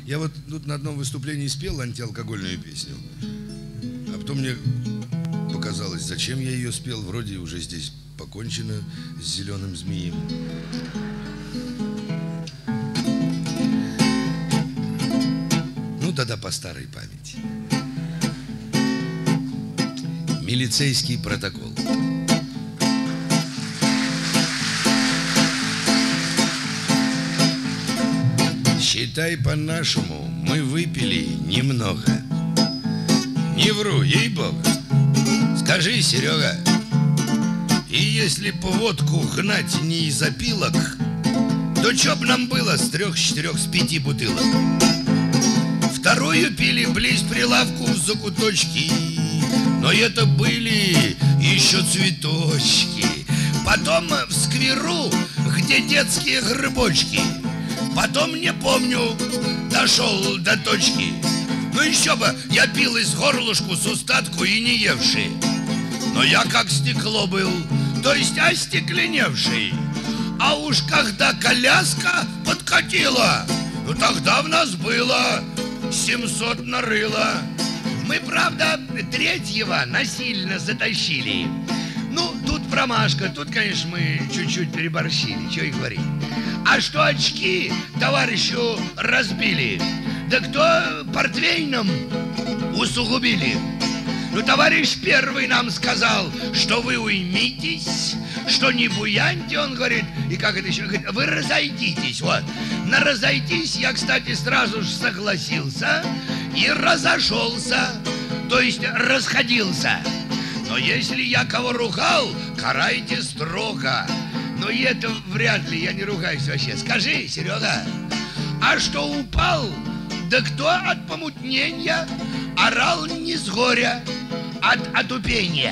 Я вот тут на одном выступлении спел антиалкогольную песню. А потом мне показалось, зачем я ее спел. Вроде уже здесь покончено с зеленым змеем. Ну, тогда по старой памяти. Милицейский протокол. Считай по-нашему, мы выпили немного. Не вру, ей-богу. Скажи, Серега, и если по водку гнать не из опилок, то чё б нам было с 3, 4, с 5 бутылок? Вторую пили близ прилавку в закуточки, но это были еще цветочки. Потом в скверу, где детские грибочки. Потом, не помню, дошел до точки. Ну еще бы, я пил из горлышку с устатку и не евший. Но я как стекло был, то есть остекленевший. А уж когда коляска подкатила, ну тогда в нас было 700 нарыло. Мы, правда, третьего насильно затащили. Ну, тут промашка, тут, конечно, мы чуть-чуть переборщили, что и говорить. А что очки товарищу разбили, да кто портвейном усугубили. Ну, товарищ первый нам сказал, что вы уймитесь, что не буяньте, он говорит, и как это еще, говорит, вы разойдитесь, вот. На разойтись я, кстати, сразу же согласился и разошелся, то есть расходился. Но если я кого ругал, карайте строго. Но и это вряд ли, я не ругаюсь вообще. Скажи, Серега, а что упал? Да кто от помутнения орал не с горя, от отупения?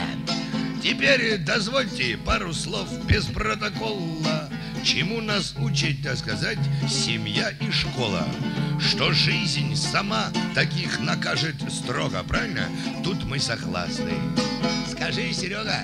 Теперь дозвольте пару слов без протокола. Чему нас учит, так сказать, семья и школа? Что жизнь сама таких накажет строго, правильно? Тут мы согласны. Скажи, Серега,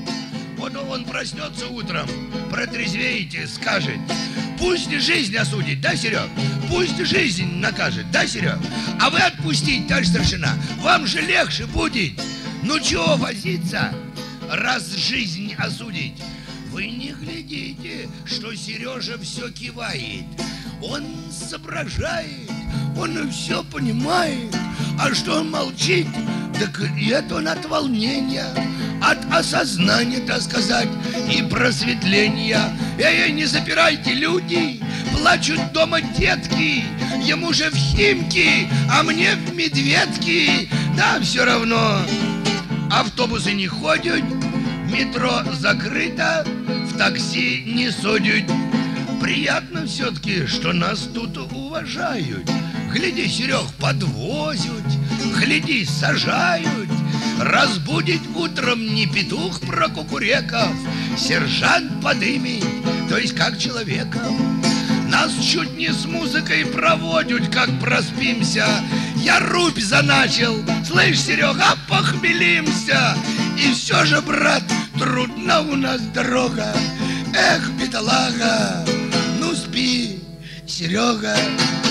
вот он проснется утром, протрезвеет и скажет: пусть жизнь осудит, да, Серег? Пусть жизнь накажет, да, Серег? А вы отпустите, товарищ старшина, вам же легче будет. Ну чего возиться, раз жизнь осудить? Вы не глядите, что Сережа все кивает. Он соображает, он все понимает. А что он молчит? Так это он от волнения, от осознания, так сказать, и просветления. Эй, не запирайте, люди, плачут дома детки. Ему же в Химки, а мне в Медведки. Да, все равно. Автобусы не ходят, метро закрыто, в такси не судят. Приятно все-таки, что нас тут уважают. Гляди, Серег, подвозят, гляди, сажают. Разбудит утром не петух про кукуреков, сержант подымет, то есть как человеков. Нас чуть не с музыкой проводят, как проспимся. Я рубь заначил, слышь, Серега, похмелимся. И все же, брат, трудна у нас дорога. Эх, бедолага, ну спи, Серега.